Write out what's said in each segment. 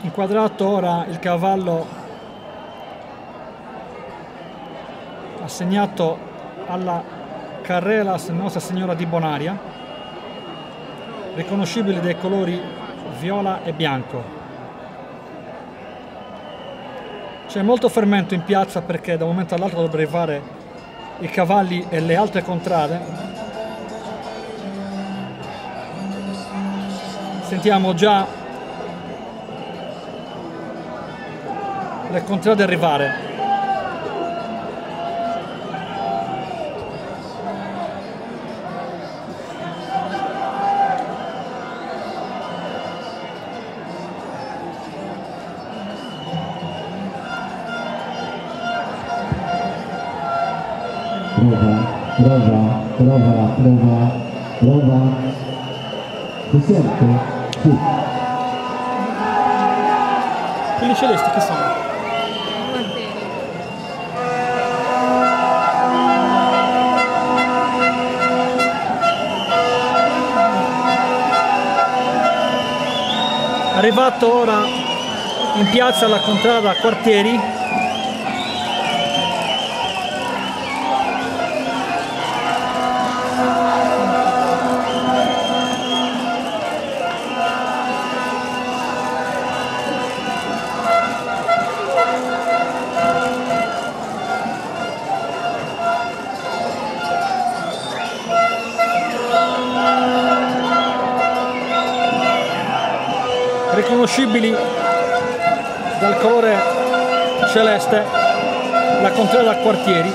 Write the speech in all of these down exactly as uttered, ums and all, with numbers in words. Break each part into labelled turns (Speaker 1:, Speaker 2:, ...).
Speaker 1: Inquadrato ora il cavallo assegnato alla Carreras Nostra Signora di Bonaria, riconoscibile dai colori viola e bianco. C'è molto fermento in piazza perché da un momento all'altro dovrebbero arrivare i cavalli e le altre contrade. Sentiamo già le contrade arrivare.
Speaker 2: Prova, prova, prova, prova, prova. Si sente? Sì.
Speaker 1: Quelli celesti che sono? Arrivato ora in piazza la contrada Quartieri, riconoscibili dal colore celeste, la contrada Quartieri.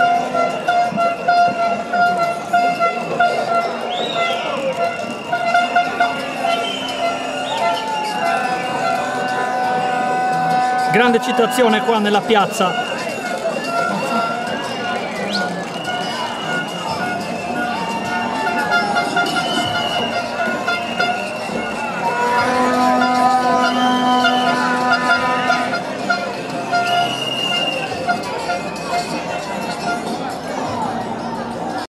Speaker 1: Grande citazione qua nella piazza